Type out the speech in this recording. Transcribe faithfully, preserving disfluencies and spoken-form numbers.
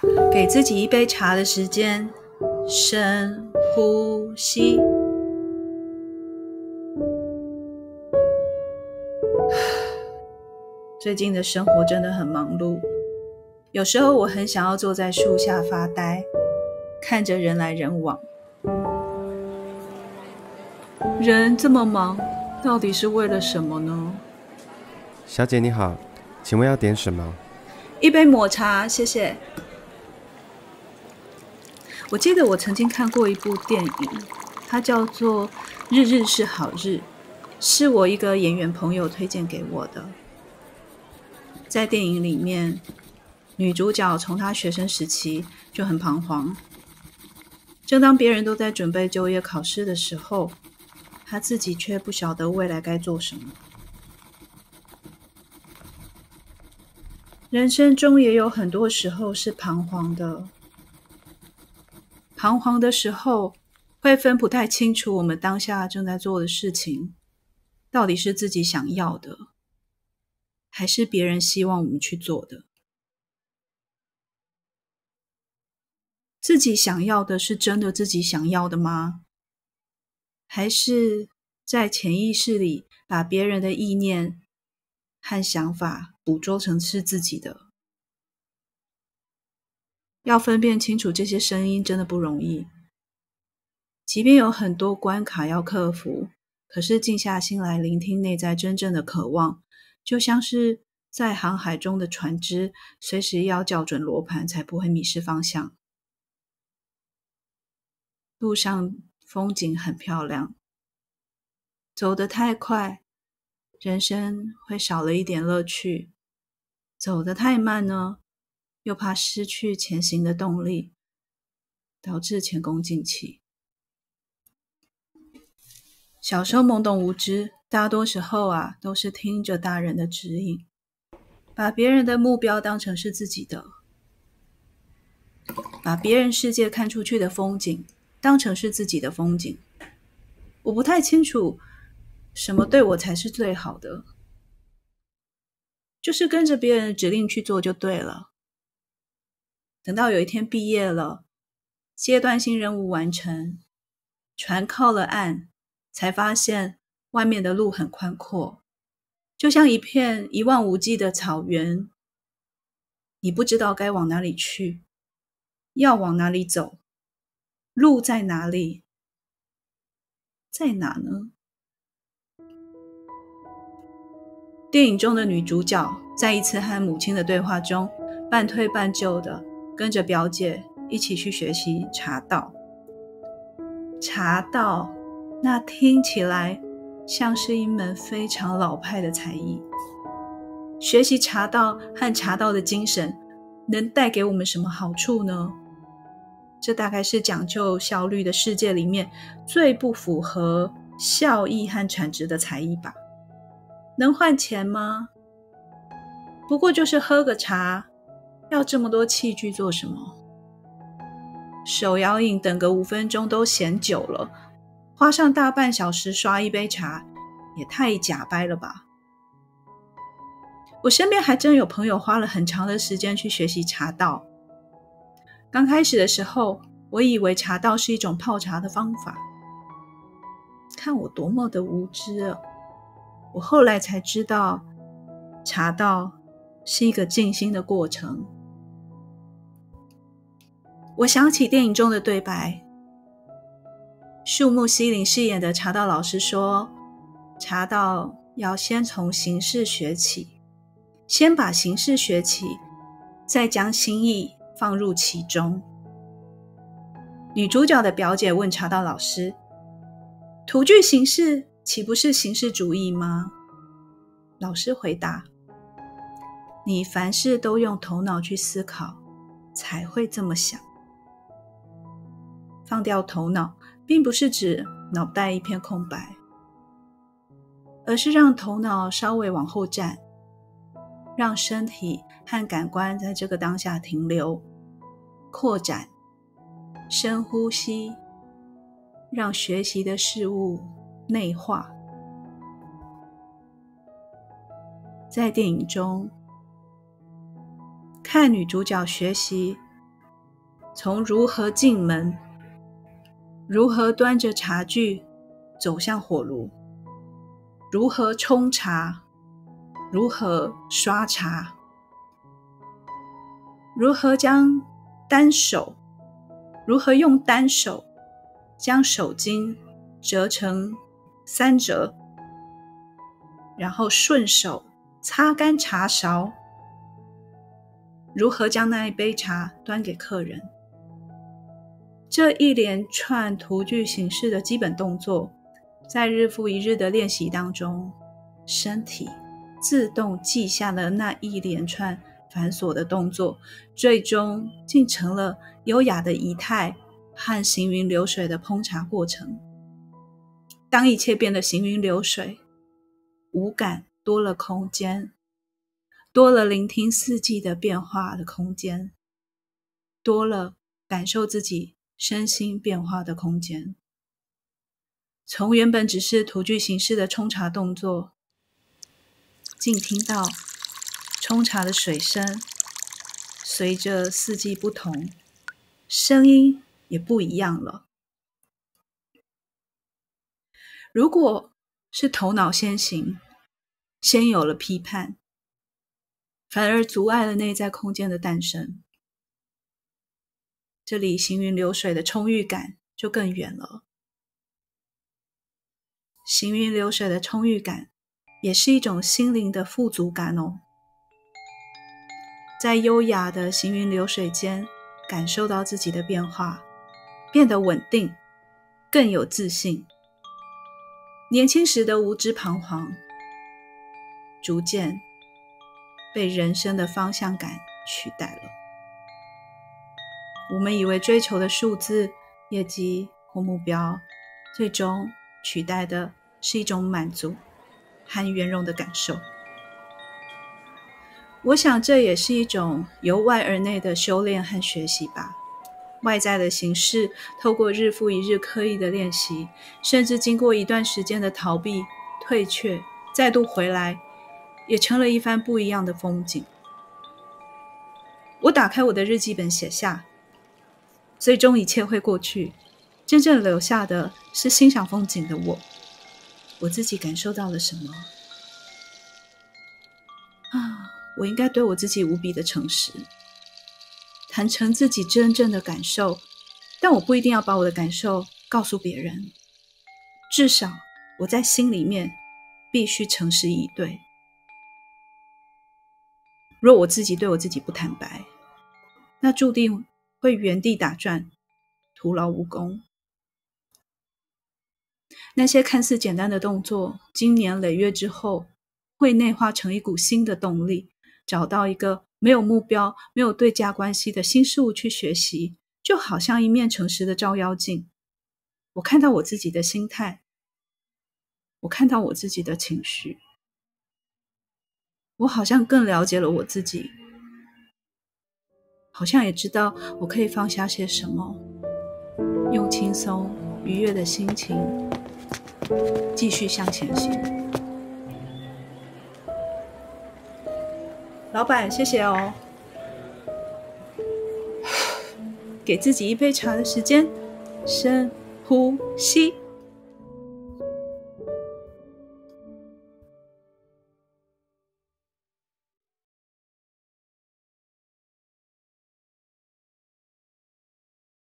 给自己一杯茶的时间，深呼吸。最近的生活真的很忙碌，有时候我很想要坐在树下发呆，看着人来人往。人这么忙，到底是为了什么呢？ 小姐你好，请问要点什么？ 一杯抹茶，谢谢。我记得我曾经看过一部电影，它叫做《日日是好日》，是我一个演员朋友推荐给我的。在电影里面，女主角从她学生时期就很彷徨，正当别人都在准备就业考试的时候，她自己却不晓得未来该做什么。人生中也有很多时候是彷徨的，彷徨的时候会分不太清楚我们当下正在做的事情到底是自己想要的，还是别人希望我们去做的。自己想要的是真的自己想要的吗？还是在潜意识里把别人的意念和想法捕捉成是自己的？要分辨清楚这些声音真的不容易，即便有很多关卡要克服，可是静下心来聆听内在真正的渴望，就像是在航海中的船只，随时要校准罗盘才不会迷失方向。路上风景很漂亮，走得太快，人生会少了一点乐趣；走得太慢呢，又怕失去前行的动力，导致前功尽弃。小时候懵懂无知，大多时候啊，都是听着大人的指引，把别人的目标当成是自己的，把别人世界看出去的风景当成是自己的风景。我不太清楚什么对我才是最好的，就是跟着别人的指令去做就对了。等到有一天毕业了，阶段性任务完成，船靠了岸，才发现外面的路很宽阔，就像一片一望无际的草原，你不知道该往哪里去，要往哪里走，路在哪里，在哪呢？电影中的女主角在一次和母亲的对话中，半推半就的跟着表姐一起去学习茶道。茶道，那听起来像是一门非常老派的才艺。学习茶道和茶道的精神能带给我们什么好处呢？这大概是讲究效率的世界里面最不符合效益和产值的才艺吧。能换钱吗？不过就是喝个茶，要这么多器具做什么？手摇饮等个五分钟都嫌久了，花上大半小时刷一杯茶，也太假掰了吧。我身边还真有朋友花了很长的时间去学习茶道。刚开始的时候，我以为茶道是一种泡茶的方法，看我多么的无知啊。我后来才知道，茶道是一个静心的过程。我想起电影中的对白，树木希林饰演的茶道老师说，茶道要先从形式学起，先把形式学起，再将心意放入其中。女主角的表姐问茶道老师，图具形式岂不是形式主义吗？老师回答，你凡事都用头脑去思考，才会这么想。放掉头脑，并不是指脑袋一片空白，而是让头脑稍微往后站，让身体和感官在这个当下停留、扩展、深呼吸，让学习的事物内化。在电影中，看女主角学习从如何进门，如何端着茶具走向火炉，如何冲茶，如何刷茶，如何将单手，如何用单手将手巾折成三折，然后顺手擦干茶勺，如何将那一杯茶端给客人。这一连串图具形式的基本动作，在日复一日的练习当中，身体自动记下了那一连串繁琐的动作，最终竟成了优雅的仪态和行云流水的烹茶过程。当一切变得行云流水，五感多了空间，多了聆听四季的变化的空间，多了感受自己身心变化的空间。从原本只是图具形式的冲茶动作，竟听到冲茶的水声，随着四季不同，声音也不一样了。如果是头脑先行，先有了批判，反而阻碍了内在空间的诞生，这里行云流水的充裕感就更远了。行云流水的充裕感也是一种心灵的富足感哦。在优雅的行云流水间，感受到自己的变化，变得稳定，更有自信。年轻时的无知彷徨，逐渐被人生的方向感取代了。我们以为追求的数字、业绩或目标，最终取代的是一种满足和圆融的感受。我想这也是一种由外而内的修炼和学习吧。外在的形式，透过日复一日刻意的练习，甚至经过一段时间的逃避、退却，再度回来，也成了一番不一样的风景。我打开我的日记本写下，最终一切会过去，真正留下的是欣赏风景的我。我自己感受到了什么？啊，我应该对我自己无比的诚实，坦诚自己真正的感受，但我不一定要把我的感受告诉别人，至少我在心里面必须诚实以对。若我自己对我自己不坦白，那注定会原地打转，徒劳无功。那些看似简单的动作，经年累月之后，会内化成一股新的动力，找到一个没有目标、没有对价关系的新事物去学习，就好像一面诚实的照妖镜。我看到我自己的心态，我看到我自己的情绪，我好像更了解了我自己，好像也知道我可以放下些什么，用轻松愉悦的心情继续向前行。老板，谢谢哦。给自己一杯茶的时间，深呼吸。